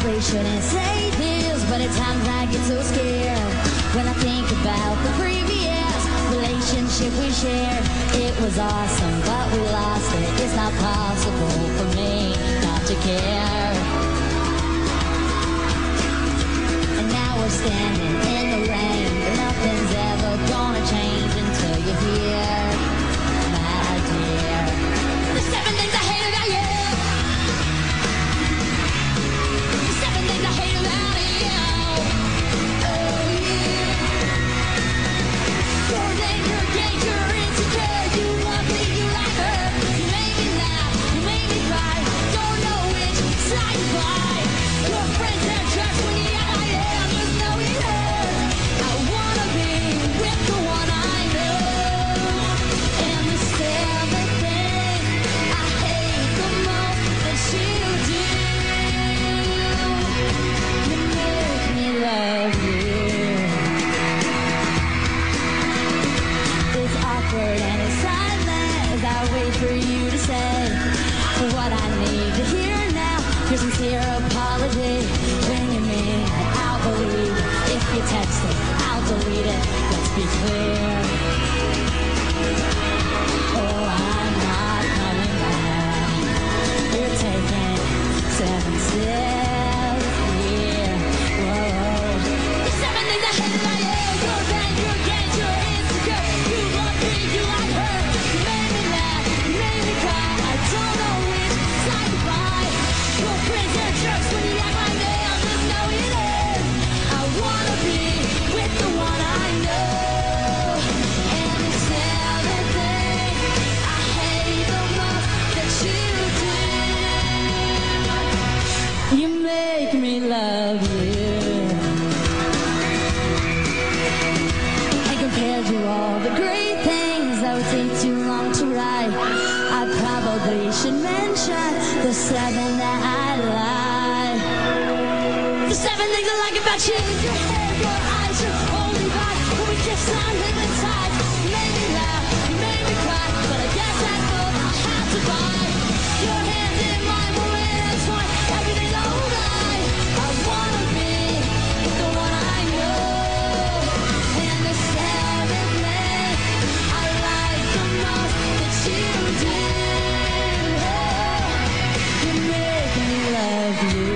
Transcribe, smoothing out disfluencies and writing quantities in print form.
probably shouldn't say this, but at times I get so scared when I think about the previous relationship we shared. It was awesome, but we lost it. It's not possible for me not to care. And now we're standing in the rain, but nothing's ever gonna change until you're here, my dear. The 7 things I hate about you. The 7 things I hate about you. Oh yeah. You're danger, danger, insecure. You want me, you like her. You made me laugh, you made me cry. Don't know which side to buy. Your friends are just when you act like them. There's no either. I wanna be with the one I know. And the 7 things I hate the most that you do. You make me love you. It's awkward and it's silent as I wait for you to say what I need to hear now. Your sincere apology. When you mean it, I'll believe it. If you text it, I'll delete it. Let's be clear. Oh, I'm not coming back. You're taking 7 steps. Yeah. Whoa. The 7 things I hate about you. You're bad, you're gay, you're insecure. You love me, you like her. You made me laugh, you made me cry. I don't know which side to buy. Your friends are jerks when you act like them. There's no either. I wanna be with the one I know. And the 7 things I hate the most that you do. You make me love you. And compared to all the great things that would take too long to write, I probably should mention the 7 that I like. The 7 things I like about you. Your hair, your eyes, your holy vibe. When we kiss, I'm hypnotized. You made me laugh, you made me cry, but I guess that's both I have to buy. Your hands in mine, we're intertwined. Everything's alright. I wanna be the one I know. And the 7 things I like the most that you do. You make me love you.